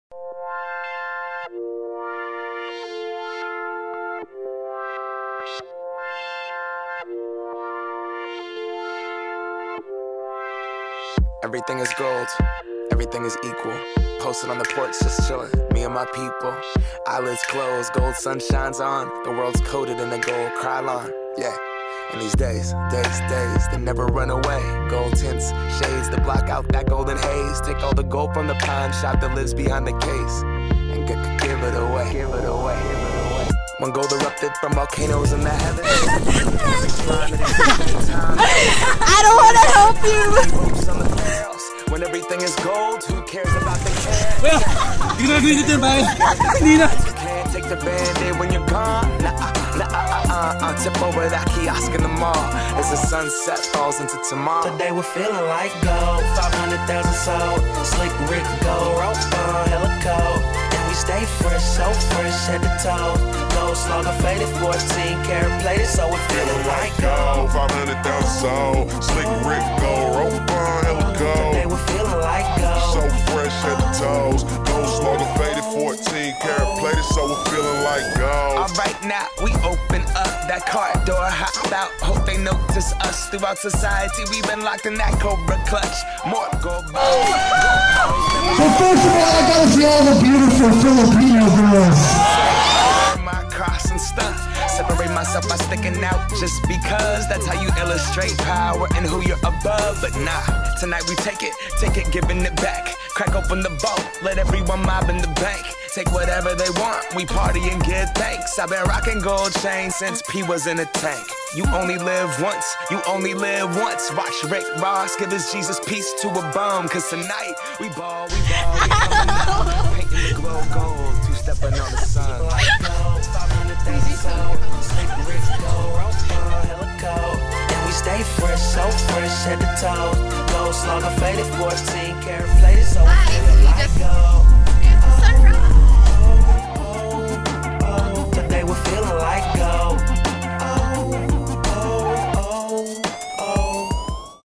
Everything is gold, everything is equal. Posted on the porch, just chillin', me and my people. Eyelids closed, gold sun shines on. The world's coated in a gold Krylon, yeah. And these days, they never run away. Gold tints, shades that block out that golden haze. Take all the gold from the pawn shop that lives behind the case and give it away, give it away, give it away. When gold erupted from volcanoes in the heavens. I don't want to help you. When everything is gold, who cares about the cash? You can't take the band-aid when you're gone. Tip over that kiosk in the mall as the sunset falls into tomorrow. Today we're feeling like gold, 500,000 sold. Slick Rick gold, rope on, hella cold. And we stay fresh, so fresh at the toe. Gold slugger faded, 14 karat plated, so we're feeling like gold. 500,000 sold. Slick Rick gold, rope on, hella cold. Today we're feeling like gold, so fresh at the toes. Gold slugger faded, 14 karat plated, so we're feeling like gold. Alright, now we open up that car door, hop out, hope they notice us. Throughout society, we've been locked in that Cobra clutch. More gold balls. So first of all, I gotta see all the beautiful Filipino girls. My cross and stuff. Separate myself by sticking out just because that's how you illustrate power and who you're above. But nah, tonight we take it, giving it back. Crack open the vault, let everyone mob in the bank. Take whatever they want, we party and give thanks. I've been rocking gold chains since P was in a tank. You only live once, you only live once. Watch Rick Ross give his Jesus piece to a bum. Cause tonight, we ball, we coming up. Painting the glow gold, two-stepping on the sun. Slick Rick gold, rope on, hella cold. And we stay fresh, so fresh at the toe. Gold slugger faded, 14